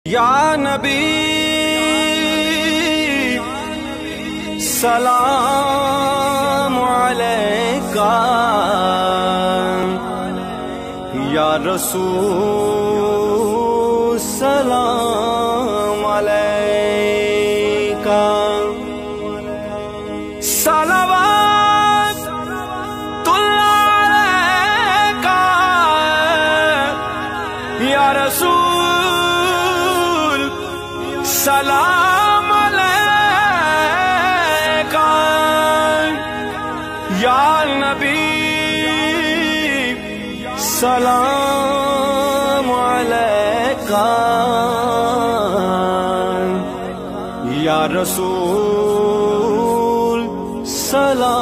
या नबी सलाम अलैका, या रसूल सलाम अलैका। सलावतुल्लाह अलैका या रसूल सलाम अलैका। या नबी सलाम अलैका, या रसूल सलाम